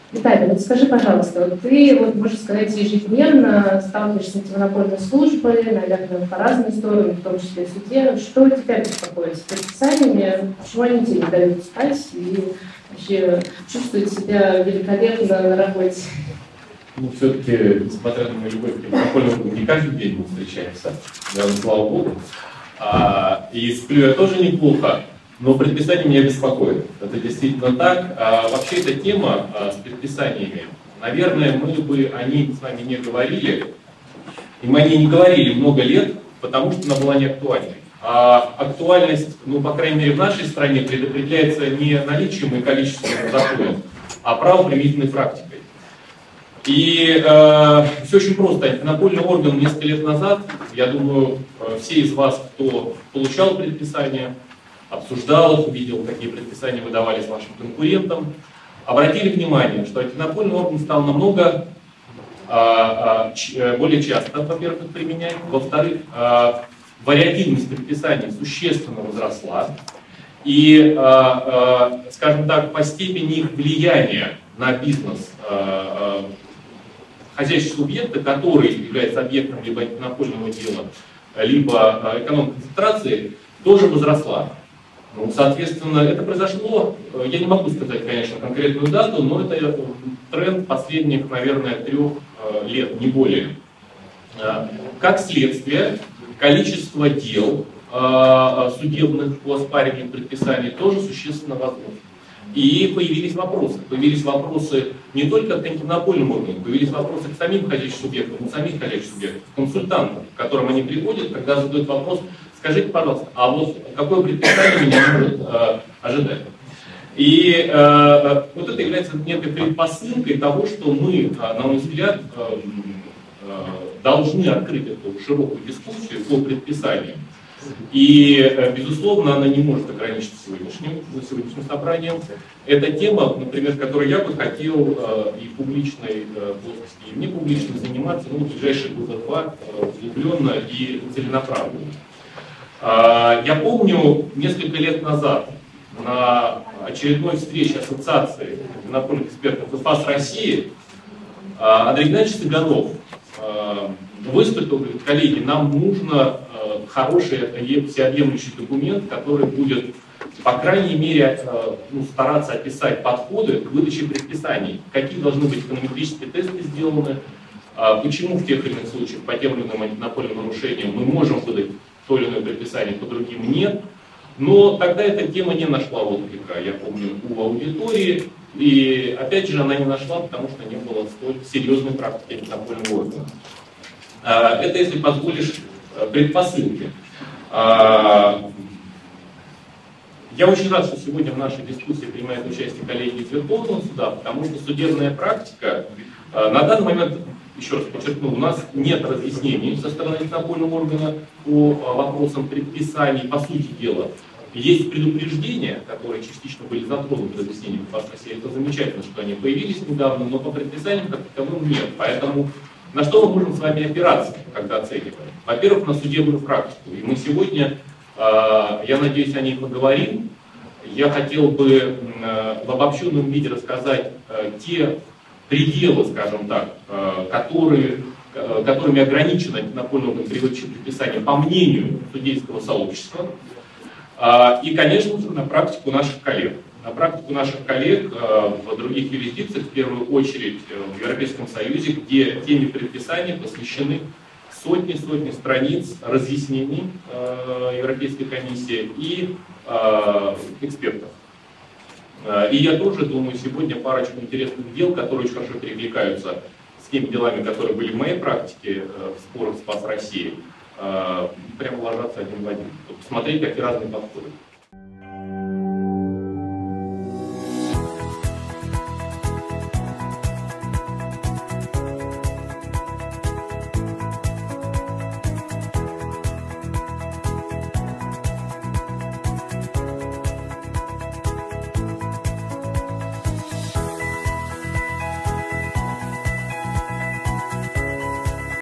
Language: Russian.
Виталий, вот скажи, пожалуйста, вот ты, вот, можно сказать, ежедневно сталкиваешься с антимонопольной службой, наверное, по разным сторонам, в том числе в суде. Что тебя беспокоит с предписаниями? Почему они тебе не дают спать и вообще чувствовать себя великолепно на работе? Ну, все-таки, несмотря на мою любовь к антимонопольному, не каждый день мы встречаемся, да, слава богу. И сплю я тоже неплохо. Но предписание меня беспокоит. Это действительно так. Вообще эта тема с предписаниями, наверное, мы бы о ней с вами не говорили. И мы о ней не говорили много лет, потому что она была не актуальной. А актуальность, ну, по крайней мере, в нашей стране предопределяется не наличием и количеством законов, а правоприменительной практикой. И все очень просто. Антимонопольный орган несколько лет назад, я думаю, все из вас, кто получал предписание, обсуждал их, видел, какие предписания выдавались вашим конкурентам, обратили внимание, что антимонопольный орган стал намного более часто, во-первых, их применять, во-вторых, вариативность предписаний существенно возросла, и, скажем так, по степени их влияния на бизнес хозяйственного субъекта, который является объектом либо антимонопольного дела, либо эконом-концентрации, тоже возросла. Ну, соответственно, это произошло, я не могу сказать, конечно, конкретную дату, но это тренд последних, наверное, 3 лет, не более. Как следствие, количество дел судебных по оспариванию предписаний тоже существенно возросло. И появились вопросы не только к антимонопольному органу, появились вопросы к самим хозяйственным субъектам, не самих хозяйственных субъектов, консультантам, к которым они приходят, когда задают вопрос: скажите, пожалуйста, а вот какое предписание меня может ожидать? И вот это является некой предпосылкой того, что мы, на мой взгляд, должны открыть эту широкую дискуссию по предписанию. И, безусловно, она не может ограничиться сегодняшним собранием. Это тема, например, которой я бы хотел и в публичной плоскости, и в непубличной заниматься, ну, в ближайшие года-два углубленно и целенаправленно. Я помню, несколько лет назад на очередной встрече Ассоциации антимонопольных экспертов ИФАС России Андрей Геннадьевич Цыганов выступил, говорит: коллеги, нам нужно хороший всеобъемлющий документ, который будет, по крайней мере, стараться описать подходы к выдаче предписаний, какие должны быть эконометрические тесты сделаны, почему в тех или иных случаях по тем или иным антимонопольным нарушениям мы можем выдать то или иное предписание, по другим нет. Но тогда эта тема не нашла отклика, я помню, у аудитории. И опять же она не нашла, потому что не было столь серьезной практики антимонопольного органа. Это, если позволишь, предпосылки. Я очень рад, что сегодня в нашей дискуссии принимает участие коллеги из Верховного суда, потому что судебная практика на данный момент, еще раз подчеркну, у нас нет разъяснений со стороны антимонопольного органа по вопросам предписаний, по сути дела. Есть предупреждения, которые частично были затронуты разъяснением ИФАС России. Это замечательно, что они появились недавно, но по предписаниям как таковым нет. Поэтому на что мы можем с вами опираться, когда оцениваем? Во-первых, на судебную практику. И мы сегодня, я надеюсь, о ней поговорим. Я хотел бы в обобщенном виде рассказать те пределы, скажем так, которыми ограничено антимонопольный орган при выдаче предписания по мнению судейского сообщества. И, конечно же, на практику наших коллег. На практику наших коллег в других юрисдикциях, в первую очередь в Европейском Союзе, где теме предписания посвящены сотни страниц разъяснений Европейской комиссии и экспертов. И я тоже думаю, сегодня парочку интересных дел, которые очень хорошо перекликаются с теми делами, которые были в моей практике в спорах СПАС России, прямо ложатся один в один. Посмотреть, какие разные подходы.